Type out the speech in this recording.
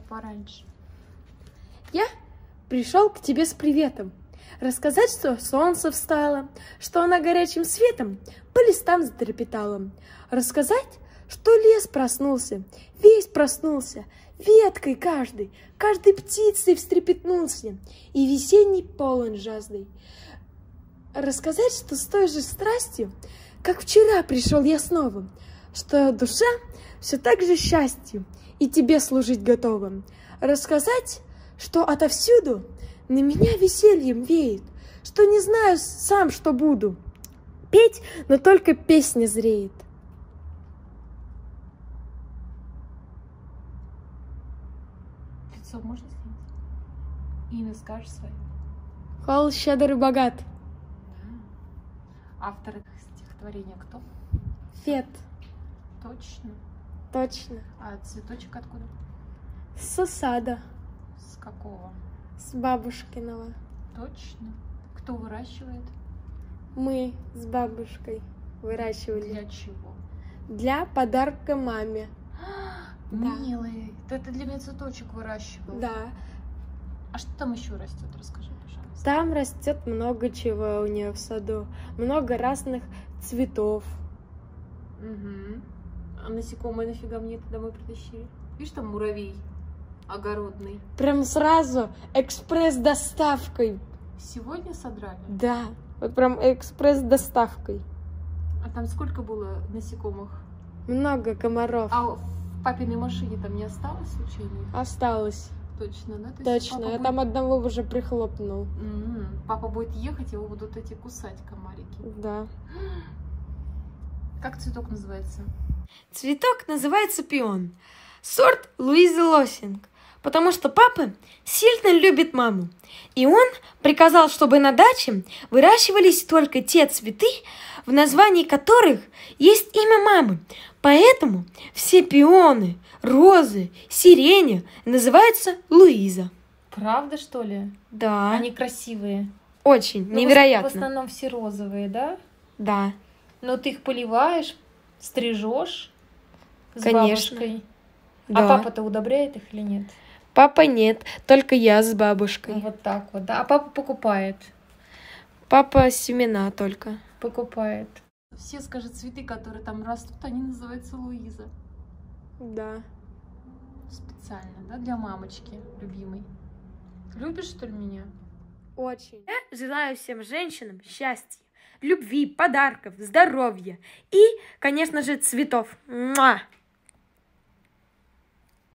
пораньше. Я пришел к тебе с приветом. Рассказать, что солнце встало, что она горячим светом по листам затрепетала. Рассказать, что лес проснулся, весь проснулся, веткой каждой птицей встрепетнулся, и весенний полон жаждой. Рассказать, что с той же страстью, как вчера пришел я снова, что душа все так же счастью и тебе служить готова. Рассказать, что отовсюду на меня весельем веет, что не знаю сам, что буду петь, но только песня зреет. Лицо можно снять? Имя скажешь свое? Хол щедр и богат. Да. Автор стихотворения кто? Фет. Точно. Точно. А цветочек откуда? С сада. С какого? С бабушкиного. Точно. Кто выращивает? Мы с бабушкой выращивали. Для чего? Для подарка маме. Да. Милый, это для меня цветочек выращивал. Да. А что там еще растет? Расскажи, пожалуйста. Там растет много чего у нее в саду. Много разных цветов. Угу. А насекомые нафига мне это домой притащили? Видишь, там муравей огородный. Прям сразу экспресс-доставкой. Сегодня содрали? Да, вот прям экспресс-доставкой. А там сколько было насекомых? Много комаров. А в папиной машине там не осталось случайно? Осталось. Точно, да? То есть Точно, папа я там одного уже прихлопнул. Папа будет ехать, его будут эти кусать комарики. Да. Как цветок называется? Цветок называется пион. Сорт Луизы Лоссинг. Потому что папа сильно любит маму. И он приказал, чтобы на даче выращивались только те цветы, в названии которых есть имя мамы. Поэтому все пионы, розы, сирени называются Луиза. Правда, что ли? Да. Они красивые. Очень, Ну, невероятно. В основном все розовые, да? Да. Но ты их поливаешь, стрижешь с Конечно. бабушкой. Да. А папа-то удобряет их или нет? Папа нет, только я с бабушкой. Вот так вот, да. А папа покупает. Папа семена только. Покупает. Все, скажи, цветы, которые там растут, они называются Луиза. Да. Специально, да, для мамочки любимой. Любишь, что ли, меня? Очень. Я желаю всем женщинам счастья, любви, подарков, здоровья и, конечно же, цветов. Муа!